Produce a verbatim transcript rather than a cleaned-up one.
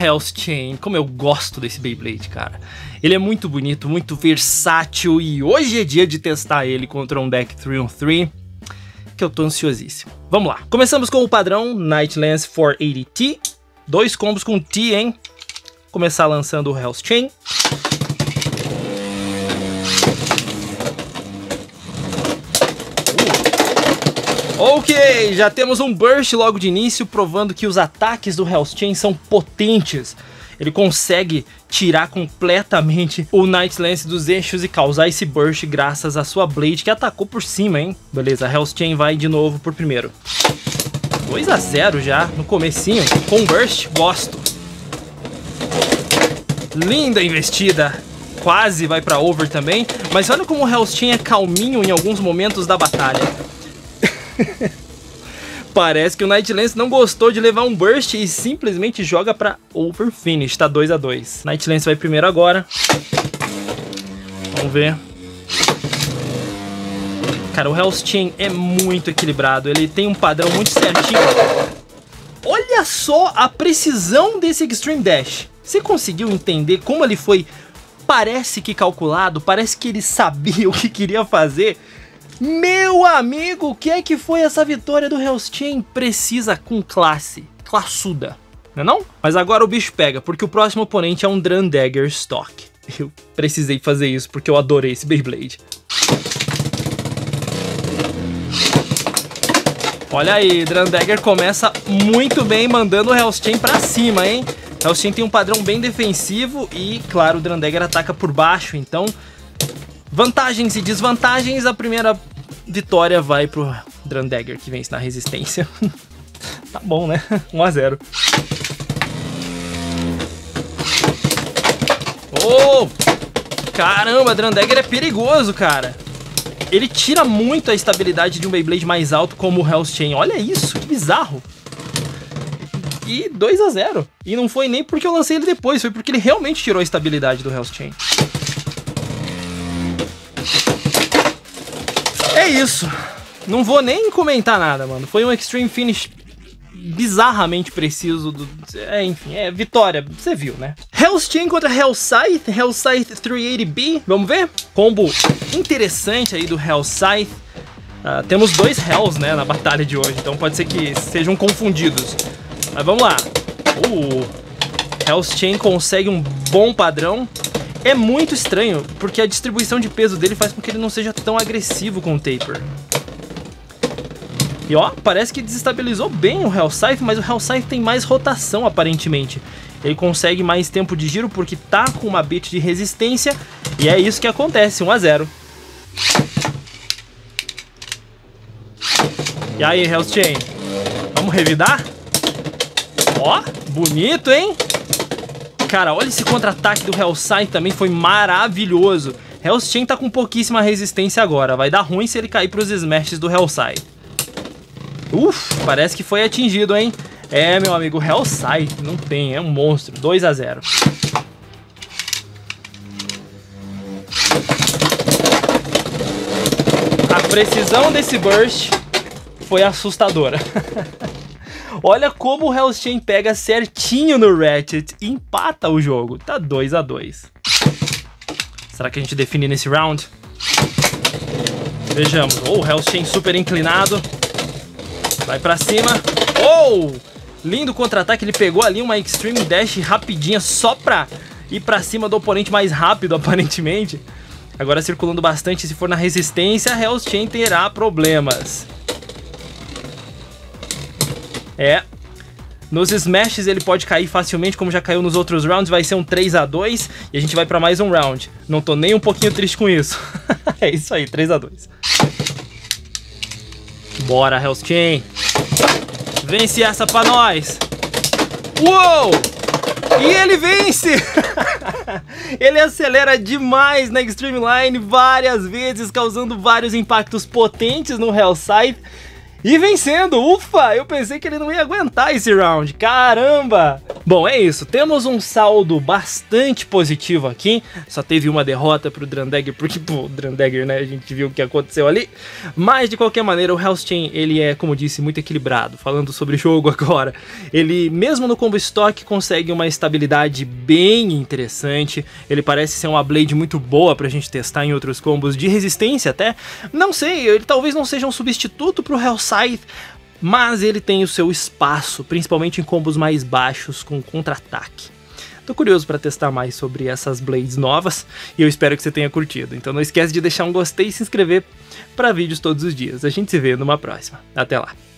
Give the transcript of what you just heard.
Hellschain, como eu gosto desse Beyblade, cara. Ele é muito bonito, muito versátil e hoje é dia de testar ele contra um deck três on três, que eu tô ansiosíssimo. Vamos lá. Começamos com o padrão Night Lance quatrocentos e oitenta T. Dois combos com T, hein? Começar lançando o Hellschain. Ok, já temos um Burst logo de início, provando que os ataques do Hellschain são potentes. Ele consegue tirar completamente o Night Lance dos eixos e causar esse Burst graças à sua Blade, que atacou por cima, hein? Beleza, Hellschain vai de novo por primeiro. dois a zero já, no comecinho, com Burst, gosto. Linda investida, quase vai pra over também, mas olha como o Hellschain é calminho em alguns momentos da batalha. Parece que o Night Lance não gostou de levar um Burst e simplesmente joga pra over finish, tá dois a dois. Night Lance vai primeiro agora. Vamos ver. Cara, o Hellschain é muito equilibrado, ele tem um padrão muito certinho. Olha só a precisão desse Extreme Dash. Você conseguiu entender como ele foi, parece que calculado, parece que ele sabia o que queria fazer? Meu amigo, o que é que foi essa vitória do Hellschain? Precisa com classe, classuda, não é não? Mas agora o bicho pega, porque o próximo oponente é um Drandagger Stock. Eu precisei fazer isso porque eu adorei esse Beyblade. Olha aí, Drandagger começa muito bem, mandando o Hellschain pra cima, hein? Hellschain tem um padrão bem defensivo e, claro, o Drandagger ataca por baixo, então... Vantagens e desvantagens, a primeira vitória vai pro Drandagger, que vence na resistência. Tá bom, né? um a zero. Oh! Caramba, Drandagger é perigoso, cara. Ele tira muito a estabilidade de um Beyblade mais alto como o Hellschain. Olha isso, que bizarro. E dois a zero. E não foi nem porque eu lancei ele depois, foi porque ele realmente tirou a estabilidade do Hellschain. É isso, não vou nem comentar nada, mano. Foi um Extreme Finish bizarramente preciso. Do... É, enfim, é vitória, você viu, né? Hellschain contra Hellscythe, Hellscythe trezentos e oitenta B, vamos ver? Combo interessante aí do Hellscythe. Uh, temos dois Hells, né, na batalha de hoje, então pode ser que sejam confundidos. Mas vamos lá. Uh, Hellschain consegue um bom padrão. É muito estranho, porque a distribuição de peso dele faz com que ele não seja tão agressivo com o Taper. E ó, parece que desestabilizou bem o Hellscythe, mas o Hellscythe tem mais rotação aparentemente. Ele consegue mais tempo de giro porque tá com uma bit de resistência, e é isso que acontece, um a zero. E aí, Hellschain, vamos revidar? Ó, bonito, hein? Cara, olha esse contra-ataque do Hellscythe também, foi maravilhoso. Hellschain tá com pouquíssima resistência agora. Vai dar ruim se ele cair pros smashes do Hellscythe. Uf, parece que foi atingido, hein? É, meu amigo, Hellscythe não tem, é um monstro. dois a zero. A precisão desse burst foi assustadora. Olha como o Hellschain pega certinho no Ratchet e empata o jogo. Tá dois a dois. Será que a gente define nesse round? Vejamos. Oh, o Hellschain super inclinado. Vai pra cima. Oh! Lindo contra-ataque. Ele pegou ali uma Extreme Dash rapidinha só pra ir pra cima do oponente mais rápido, aparentemente. Agora circulando bastante. Se for na resistência, Hellschain terá problemas. É, nos smashes ele pode cair facilmente, como já caiu nos outros rounds. Vai ser um três a dois e a gente vai pra mais um round. Não tô nem um pouquinho triste com isso. É isso aí, três a dois. Bora, Hellschain. Vence essa pra nós. Uou! E ele vence! Ele acelera demais na Extreme Line várias vezes, causando vários impactos potentes no Hellscythe. E vencendo, ufa, eu pensei que ele não ia aguentar esse round, caramba! Bom, é isso, temos um saldo bastante positivo aqui, só teve uma derrota pro Drandeger, porque, pô, o Drandeger, né, a gente viu o que aconteceu ali, mas de qualquer maneira o Hell's Chain, ele é, como disse, muito equilibrado, falando sobre jogo agora, ele, mesmo no combo stock, consegue uma estabilidade bem interessante, ele parece ser uma Blade muito boa pra gente testar em outros combos de resistência até, não sei, ele talvez não seja um substituto pro Hell Scythe, mas ele tem o seu espaço, principalmente em combos mais baixos com contra-ataque. Tô curioso para testar mais sobre essas Blades novas e eu espero que você tenha curtido. Então não esquece de deixar um gostei e se inscrever para vídeos todos os dias. A gente se vê numa próxima. Até lá!